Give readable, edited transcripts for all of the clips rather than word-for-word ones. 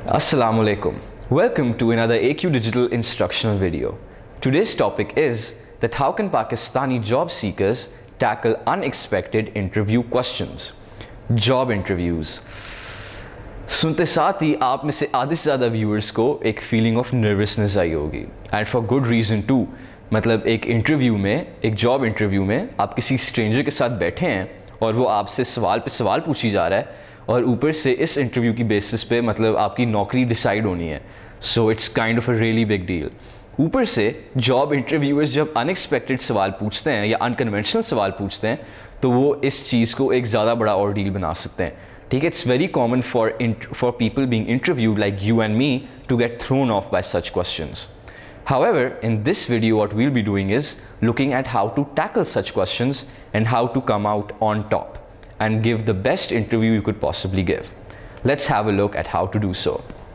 Assalamu alaikum. Welcome to another AQ Digital instructional video. Today's topic is that how can Pakistani job seekers tackle unexpected interview questions? Job interviews. सुनते साथ ही आप में से आधे से ज़्यादा व्यूअर्स को एक फीलिंग ऑफ नर्वसनेस आई होगी and for good reason too. मतलब एक इंटरव्यू में, एक जॉब इंटरव्यू में आप किसी स्ट्रेंजर के साथ बैठे हैं और वो आपसे सवाल पे सवाल पूछी जा रहा है और ऊपर से इस इंटरव्यू की बेसिस पे मतलब आपकी नौकरी डिसाइड होनी है. So it's kind of a really big deal. ऊपर से जॉब इंटरव्यूअर्स जब अनएक्सपेक्टेड सवाल पूछते हैं या अनकन्वेंशनल सवाल पूछते हैं तो वो इस चीज़ को एक ज़्यादा बड़ा ऑर्डील बना सकते हैं. ठीक है, it's very common for people being interviewed like you and me to get thrown off by such questions. However, in this video what we'll be doing is looking at how to tackle such questions and how to come out on top and give the best interview you could possibly give. Let's have a look at how to do so.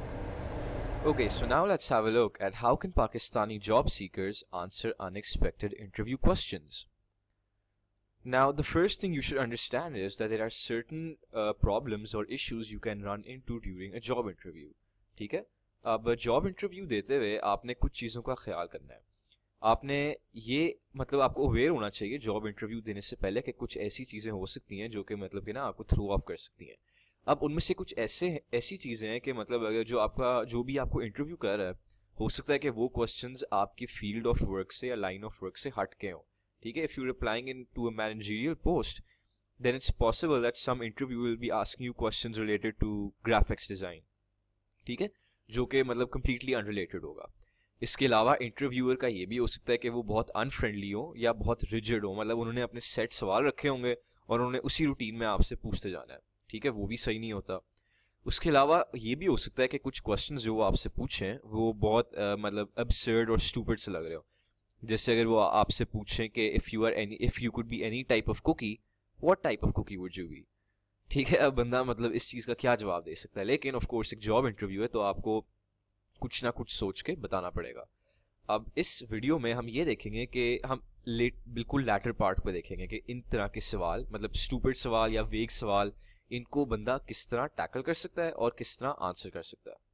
Okay, so now let's have a look at how can Pakistani job seekers answer unexpected interview questions. Now, the first thing you should understand is that there are certain problems or issues you can run into during a job interview. ठीक है? अब job interview देते हुए आपने कुछ चीज़ों का ख्याल करना है. आपने ये मतलब आपको अवेयर होना चाहिए जॉब इंटरव्यू देने से पहले कि कुछ ऐसी चीज़ें हो सकती हैं जो कि मतलब कि ना आपको थ्रो ऑफ कर सकती हैं. अब उनमें से कुछ ऐसी चीज़ें हैं कि मतलब अगर जो भी आपको इंटरव्यू कर रहा है हो सकता है कि वो क्वेश्चंस आपकी फील्ड ऑफ वर्क से या लाइन ऑफ वर्क से हट के हों. ठीक है, if you applying in to a managerial post then it's possible that some interview will be asking you questions related to graphics design. ठीक है, जो कि मतलब कम्प्लीटली अनरिलेटेड होगा. इसके अलावा इंटरव्यूअर का ये भी हो सकता है कि वो बहुत अनफ्रेंडली हो या बहुत रिजिड हो. मतलब उन्होंने अपने सेट सवाल रखे होंगे और उन्होंने उसी रूटीन में आपसे पूछते जाना है. ठीक है, वो भी सही नहीं होता. उसके अलावा ये भी हो सकता है कि कुछ क्वेश्चंस जो वो आपसे पूछें वो बहुत मतलब अबसर्ड और स्टूपिड से लग रहे हो. जैसे अगर वो आपसे पूछें कि if you could be any type of cookie, what type of cookie would you be. ठीक है, अब बंदा मतलब इस चीज़ का क्या जवाब दे सकता है. लेकिन ऑफ कोर्स एक जॉब इंटरव्यू है तो आपको कुछ ना कुछ सोच के बताना पड़ेगा. अब इस वीडियो में हम ये देखेंगे कि हम बिल्कुल लैटर पार्ट पे देखेंगे कि इन तरह के सवाल मतलब स्टूपिड सवाल या वेग सवाल इनको बंदा किस तरह टैकल कर सकता है और किस तरह आंसर कर सकता है.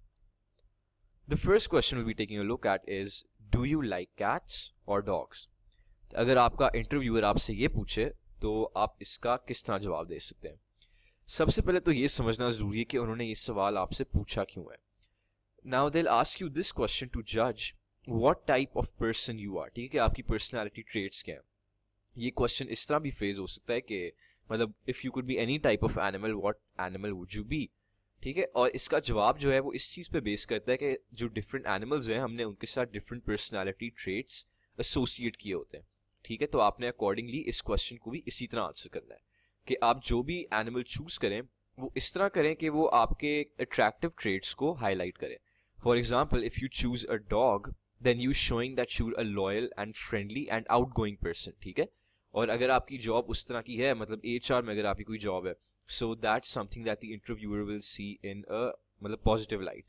The first question will be taking a look at is do you like cats और डॉग्स. अगर आपका इंटरव्यूअर आपसे ये पूछे तो आप इसका किस तरह जवाब दे सकते हैं. सबसे पहले तो ये समझना ज़रूरी है कि उन्होंने ये सवाल आपसे पूछा क्यों है. Now they will ask you this question to जज what type of person you are. ठीक है, आपकी पर्सनैलिटी ट्रेट्स क्या हैं. ये क्वेश्चन इस तरह भी फ्रेज हो सकता है कि मतलब if you could be any type of animal what animal would you be. ठीक है, और इसका जवाब जो है वो इस चीज़ पे बेस करता है कि जो डिफरेंट एनिमल्स हैं हमने उनके साथ डिफरेंट पर्सनैलिटी ट्रेट्स एसोसिएट किए होते हैं. ठीक है, तो आपने अकॉर्डिंगली इस क्वेश्चन को भी इसी तरह आंसर करना है कि आप जो भी एनिमल चूज करें वो इस तरह करें कि वो आपके अट्रैक्टिव ट्रेट्स को हाईलाइट करें. For example, if you choose a dog then you showing that you a loyal and friendly and outgoing person. ठीक है, और अगर आपकी जॉब उस तरह की है मतलब HR में अगर आपकी कोई जॉब है so that's something that the interviewer will see in a मतलब positive light.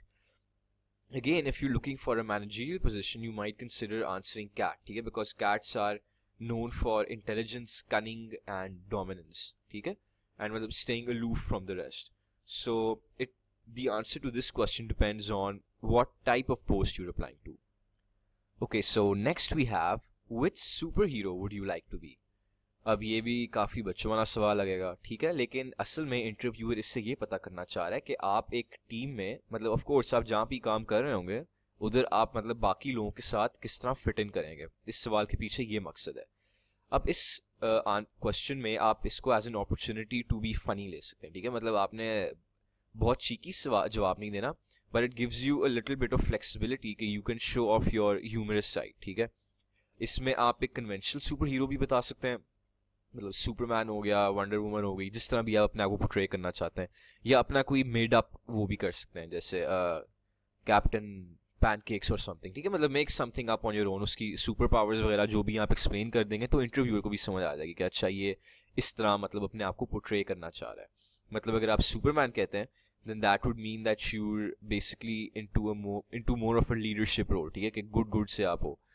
Again, if you're looking for a managerial position, you might consider answering cat. ठीक है, because cats are known for intelligence, cunning and dominance. ठीक है, and मतलब staying aloof from the rest. So the answer to this question depends on what type of post you're applying to. Okay, so next we have which superhero would you like to be. अब ये भी काफ़ी बच्चों वाला सवाल लगेगा. ठीक है, लेकिन असल में इंटरव्यूअर इससे ये पता करना चाह रहा है कि आप एक टीम में मतलब ऑफ कोर्स आप जहाँ भी काम कर रहे होंगे उधर आप मतलब बाकी लोगों के साथ किस तरह फिट इन करेंगे. इस सवाल के पीछे ये मकसद है. अब इस क्वेश्चन में आप इसको as an opportunity to be funny ले सकते हैं. ठीक है, मतलब आपने बहुत चीकी जवाब नहीं देना but it gives you a little bit of flexibility कि you can show off your humorous side. ठीक है, इसमें आप एक कन्वेंशनल सुपर हीरो भी बता सकते हैं मतलब सुपरमैन हो गया, वंडर वुमन हो गई, जिस तरह भी आप अपने आप को पोर्ट्रे करना चाहते हैं, या अपना कोई मेड अप वो भी कर सकते हैं जैसे कैप्टन पैनकेक्स और समथिंग. ठीक है, मतलब make something up on your own. उसकी सुपर पावर्स वगैरह जो भी आप एक्सप्लेन कर देंगे तो इंटरव्यूअर को भी समझ आ जाएगी कि अच्छा ये इस तरह मतलब अपने आप को पोर्ट्रे करना चाह रहा है. मतलब अगर आप सुपरमैन कहते हैं then that would mean that you're basically into more of a leadership role. ठीक है, कि good से आप हो.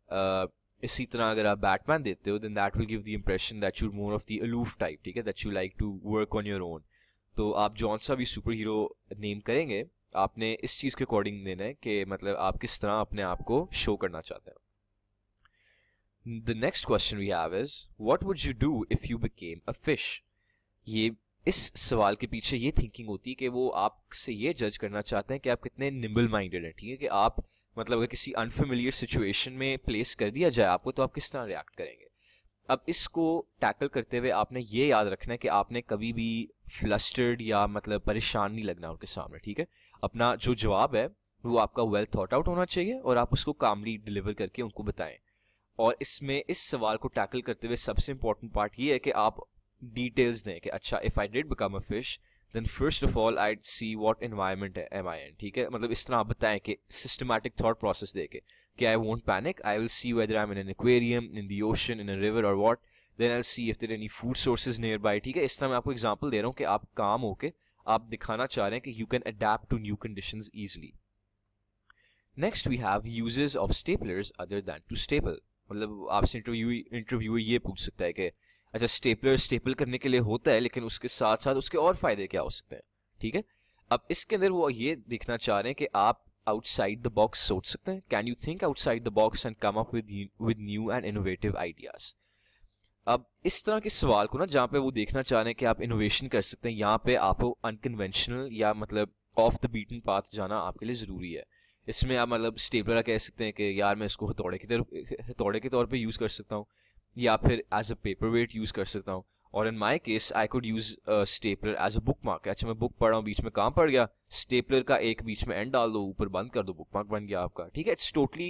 इसी तरह अगर आप बैटमैन देते हो then that will give the impression that you're more of the aloof type. ठीक है, that you like to work on your own. तो आप जौन सा भी सुपर हीरो नेम करेंगे आपने इस चीज़ के अकॉर्डिंग देना है कि मतलब आप किस तरह अपने आप को शो करना चाहते हैं. The next question we have is, what would you do if you became a fish? ये इस सवाल के पीछे ये थिंकिंग होती है कि वो आपसे ये जज करना चाहते हैं कि आप कितने निम्बल माइंडेड हैं. ठीक है, कि आप मतलब अगर किसी अनफेमिलियर सिचुएशन में प्लेस कर दिया जाए आपको, तो आप किस तरह रिएक्ट करेंगे. अब इसको टैकल करते हुए आपने ये याद रखना है कि आपने कभी भी फ्लस्टर्ड या मतलब परेशान नहीं लगना उनके सामने. ठीक है, अपना जो जवाब है वो आपका वेल थॉट आउट होना चाहिए और आप उसको कामली डिलीवर करके उनको बताएं. और इसमें इस सवाल को टैकल करते हुए सबसे इंपॉर्टेंट पार्ट ये है कि आप डिटेल्स दें कि अच्छा, if I did become a fish then first of all I see what environment am I in. ठीक है, मतलब इस तरह आप बताएं कि सिस्टमैटिक थॉट प्रोसेस दे के कि I won't panic, I will see whether I am in an aquarium, in the ocean, in a river और what, then I will see if there any food sources nearby. ठीक है, इस तरह मैं आपको एग्जांपल दे रहा हूँ कि आप काम होके आप दिखाना चाह रहे हैं कि you can adapt to new conditions easily. Next we have uses of staplers other than to staple. मतलब आपसे इंटरव्यू ये पूछ सकता है कि अच्छा, स्टेपलर स्टेपल करने के लिए होता है, लेकिन उसके साथ साथ उसके और फायदे क्या हो सकते हैं. ठीक है, अब इसके अंदर वो ये देखना चाह रहे हैं कि आप आउटसाइड द बॉक्स सोच सकते हैं. Can you think outside the box and come up with new and innovative ideas. अब इस तरह के सवाल को ना, जहाँ पे वो देखना चाह रहे हैं कि आप इनोवेशन कर सकते हैं, यहाँ पे आपको अनकन्वेंशनल या मतलब ऑफ द बीटन पाथ जाना आपके लिए ज़रूरी है. इसमें आप मतलब स्टेपलर कह सकते हैं कि यार मैं इसको हथौड़े के तौर पे यूज़ कर सकता हूँ, या फिर एज अ पेपर वेट यूज़ कर सकता हूँ. और in my case I could use stapler as a bookmark. अच्छा, मैं बुक पढ़ रहा हूँ, बीच में काम पड़ गया, स्टेपलर का एक बीच में एंड डाल दो, ऊपर बंद कर दो, बुक मार्क बन गया आपका. ठीक है, it's totally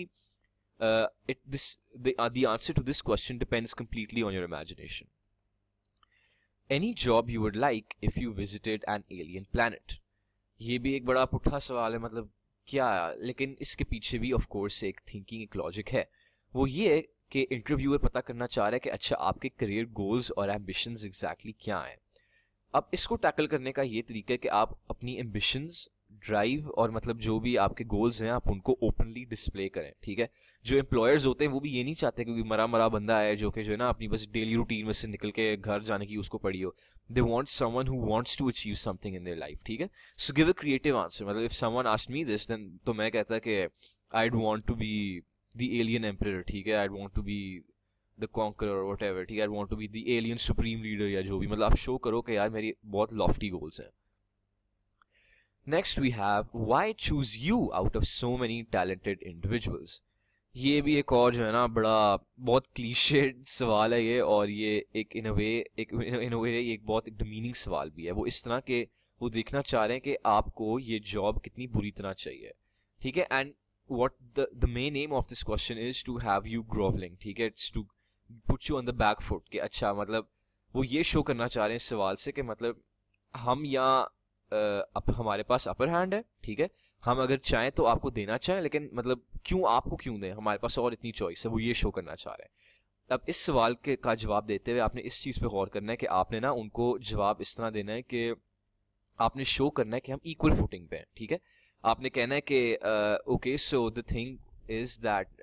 the answer to this question depends completely on your imagination. Any job you would like if you visited an alien planet. ये भी एक बड़ा पुट्ठा सवाल है, मतलब क्या, लेकिन इसके पीछे भी ऑफ कोर्स एक थिंकिंग, एक लॉजिक है. वो ये है कि इंटरव्यूअर पता करना चाह रहा है कि अच्छा, आपके करियर गोल्स और एम्बिशंस एग्जैक्टली क्या हैं. अब इसको टैकल करने का ये तरीका है कि आप अपनी एम्बिशंस, ड्राइव और मतलब जो भी आपके गोल्स हैं आप उनको ओपनली डिस्प्ले करें. ठीक है, जो एम्प्लॉयर्स होते हैं वो भी ये नहीं चाहते क्योंकि मरा मरा बंदा है जो कि जो है ना अपनी बस डेली रूटीन में से निकल के घर जाने की उसको पड़ी हो. They want someone who wants to achieve something in their life. ठीक है, so give a creative answer. मतलब if someone asked me this, then तो मैं कहता कि I want to be the alien emperor. ठीक है, I want to be the conqueror और व्हाटएवर. ठीक है, I want to be the alien supreme leader या जो भी, मतलब आप शो करो कि यार मेरी बहुत लॉफ्टी गोल्स हैं. Next we have, why choose you out of so many talented individuals? ये भी एक और जो है ना बड़ा बहुत क्लीशेड सवाल है ये, और ये एक इन अ वे एक बहुत डिमीनिंग सवाल भी है. वो इस तरह के वो देखना चाह रहे हैं कि आपको ये जॉब कितनी बुरी तरह चाहिए. ठीक है, and what the main aim of this question is to have you grovelling. ठीक है, it's to put you on the back foot कि अच्छा, मतलब वो ये शो करना चाह रहे हैं इस सवाल से कि मतलब हम यहाँ अब हमारे पास अपर हैंड है. ठीक है, हम अगर चाहें तो आपको देना चाहें, लेकिन मतलब आपको क्यों दें, हमारे पास और इतनी चॉइस है. वो ये शो करना चाह रहे हैं. अब इस सवाल का जवाब देते हुए आपने इस चीज़ पे गौर करना है कि आपने ना उनको जवाब इस तरह देना है कि आपने शो करना है कि हम इक्वल फुटिंग पे हैं. ठीक है, आपने कहना है कि okay, so the thing is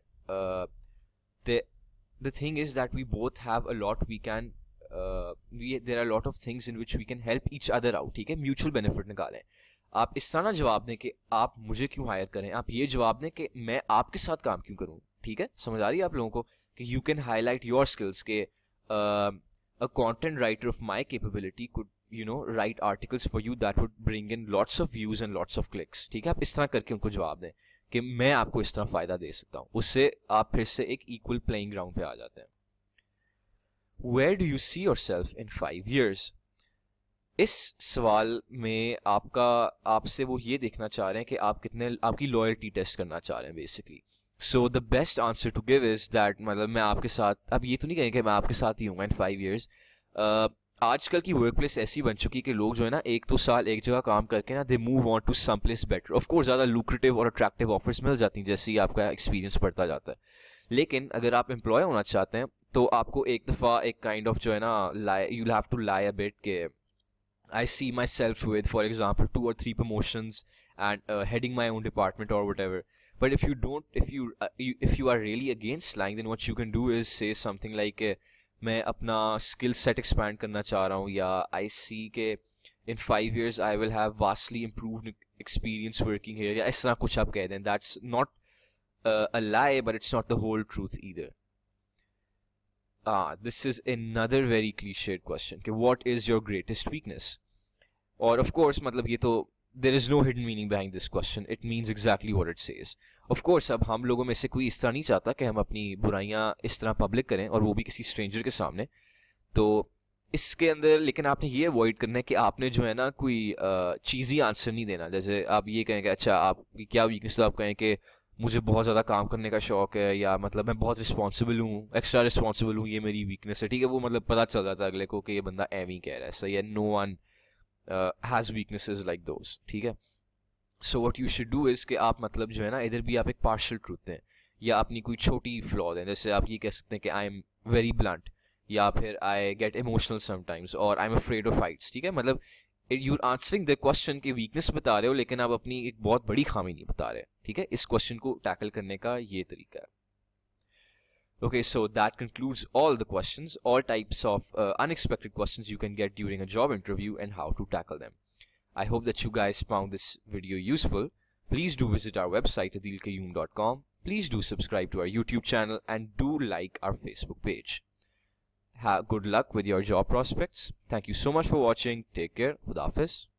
that we both have a lot we can there are a lot of things in which we can help each other out. ठीक है, म्यूचुअल बेनिफिट निकालें. आप इस तरह ना जवाब दें कि आप मुझे क्यों हायर करें, आप ये जवाब दें कि मैं आपके साथ काम क्यों करूं. ठीक है, समझ आ रही है आप लोगों को कि you can highlight your skills के a content writer of my capability could write articles for you that would bring in lots of views and lots of clicks. ठीक है, आप इस तरह करके उनको जवाब दें कि मैं आपको इस तरह फायदा दे सकता हूँ. उससे आप फिर से एक इक्वल प्लेइंग ग्राउंड पे आ जाते हैं. Where do you see yourself in 5 years? इस सवाल में आपसे वो ये देखना चाह रहे हैं कि आप कितने आपकी लॉयल्टी टेस्ट करना चाह रहे हैं basically. So the best answer to give is that, मतलब मैं आपके साथ, अब ये तो नहीं कहेंगे मैं आपके साथ ही हूँ इन 5 years. आजकल की वर्क प्लेस ऐसी बन चुकी है कि लोग जो है ना 1-2 साल एक जगह काम करके ना they move on to some place better. Of course ज़्यादा लुक्रेटिव और अट्रैक्टिव ऑफर्स मिल जाती हैं जैसे ही आपका एक्सपीरियंस बढ़ता जाता है. लेकिन अगर आप एम्प्लॉय होना चाहते हैं तो आपको एक दफ़ा एक काइंड ऑफ जो है ना you'll have to lie a bit के I see myself with, for example, 2 or 3 promotions and heading my own department or whatever. But if you don't, if you are really against lying, then what you can do is say something like मैं अपना skill set expand करना चाह रहा हूँ, या I see के in 5 years I will have vastly improved experience working here, या इस तरह कुछ आप कह दें. That's not a lie, but it's not the whole truth either. This is another very cliched question. Okay, what is your greatest weakness? Or of course, मतलब ये तो there is no hidden meaning behind this question. It means exactly what it says. Of course, अब हम लोगों में से कोई इस तरह नहीं चाहता कि हम अपनी बुराइयां इस तरह पब्लिक करें, और वो भी किसी स्ट्रेंजर के सामने. तो इसके अंदर लेकिन आपने ये अवॉइड करना है कि आपने जो है ना कोई चीज़ी आंसर नहीं देना. जैसे आप ये कहें कि अच्छा आपकी क्या वीकनेस, तो आप कहें कि मुझे बहुत ज़्यादा काम करने का शौक है, या मतलब मैं बहुत रिस्पॉन्सिबल हूँ, एक्स्ट्रा रिस्पॉन्सिबल हूँ, ये मेरी वीकनेस है. ठीक है, वो मतलब पता चल जाता है अगले को कि ये बंदा एम ही कह रहा है. सही है, no one has weaknesses like those. ठीक है, so what you should do is कि आप मतलब जो है ना इधर भी आप एक पार्शल ट्रूथ दें, या अपनी कोई छोटी फ्लॉ दें. जैसे आप ये कह सकते हैं कि आई एम वेरी ब्लंट, या फिर आई गेट इमोशनल समटाइम्स, और I am afraid of fights. ठीक है, मतलब you're answering the question की वीकनेस बता रहे हो, लेकिन आप अपनी एक बहुत बड़ी खामी नहीं बता रहे. ठीक है, इस क्वेश्चन को टैकल करने का ये तरीका है. Okay, so that concludes all the questions, all types of unexpected questions you can get during a job interview and how to tackle them. I hope that you guys found this video useful. Please do visit our website adilkayoom.com. Please do subscribe to our YouTube channel and do like our Facebook page. Good luck with your job prospects. Thank you so much for watching. Take care. Khuda Hafiz.